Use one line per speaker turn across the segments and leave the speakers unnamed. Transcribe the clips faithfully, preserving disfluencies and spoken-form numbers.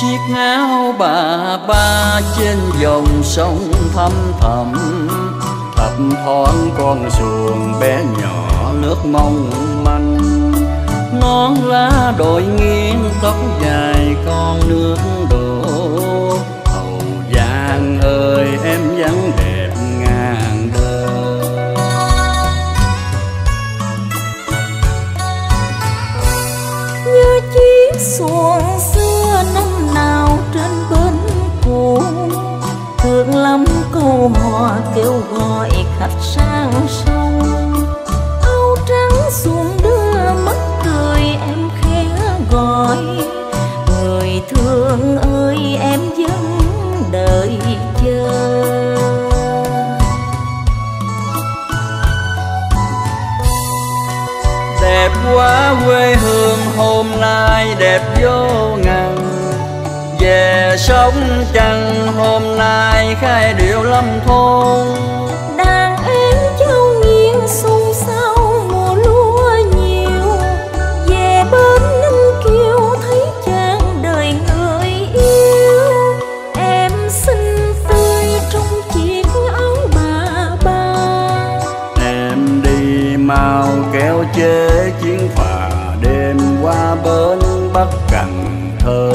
Chiếc áo bà ba trên dòng sông thăm thẳm, thấp thoáng con xuồng bé nhỏ nước mong manh. Nón lá đội nghiêng tóc dài con nước đổ. Hậu Giang ơi em vẫn đẹp ngàn đời.
Như chiếc xuồng xưa năm nào trên bến cũ, thương lắm câu hò kêu gọi khách sang sông. Áo trắng xuồng đưa mắt cười em khẽ gọi, người thương ơi em vẫn đợi chờ.
Đẹp quá quê hương hôm nay đẹp vô ngần, về sống chăng hôm nay khai điệu lâm thôn.
Đàn em châu nghiêng xung sao mùa lúa nhiều, về bên Ninh Kiều thấy chàng đời người yêu. Em xinh tươi trong chiếc áo bà ba,
Em đi mau kéo chế chuyến phà đêm qua bến Bắc Cần Thơ.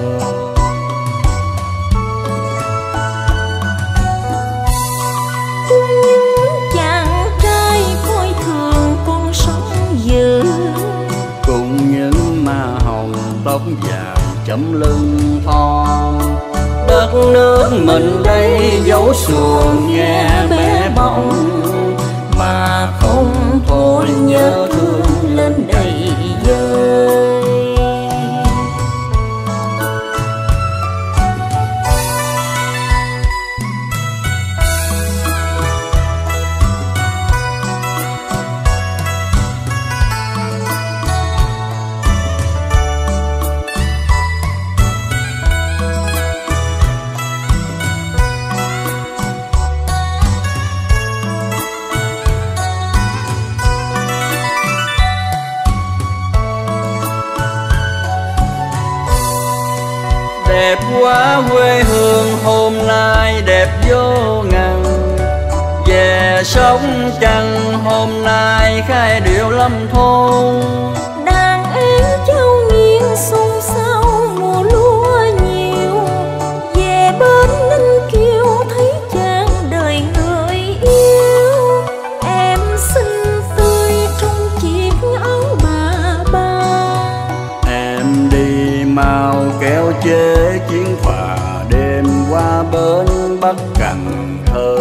cùng những chàng trai coi thường con sóng dữ,
cùng những ma hồng tóc dài chấm lưng thon. Đất nước mình đây dấu xuồng nghe bé bỏng, mà không thôi nhớ thương lên đầy vơi. Đẹp quá quê hương hôm nay đẹp vô ngần, về sống chăng hôm nay khai điệu lâm thôn.
Đàn em châu nghiêng xung sao mùa lúa nhiều, về bên Ninh Kiều thấy chàng đời người yêu. Em xinh tươi trong chiếc áo bà ba,
Em đi mau kéo chế chuyến phà đêm qua bến Bắc Cần Thơ.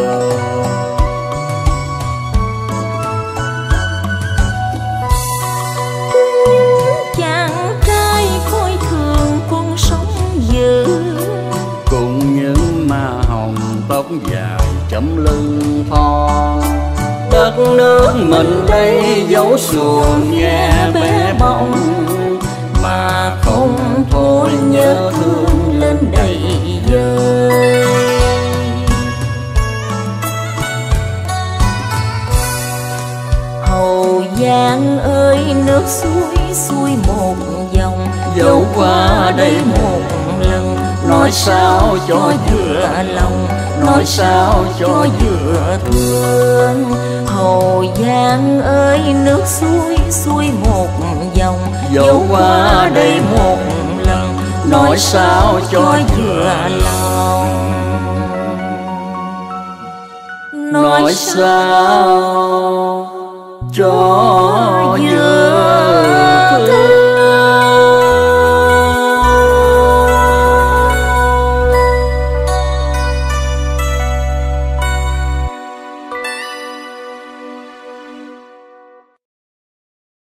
cùng những chàng trai coi thường con sóng dữ,
cùng những ma hồng tóc dài chấm lưng thon. Đất nước mình đây dấu xuồng nghe bé bỏng, mà không thôi nhớ thương lên đầy vơi.
Hậu Giang ơi nước suối xuôi một dòng,
Dẫu qua đây
một lần
nói sao cho vừa
lòng,
nói sao cho
vừa thương. Hậu Giang ơi nước suối xuôi một dòng,
Dẫu qua đây một
lần
nói sao cho
vừa lòng,
nói sao cho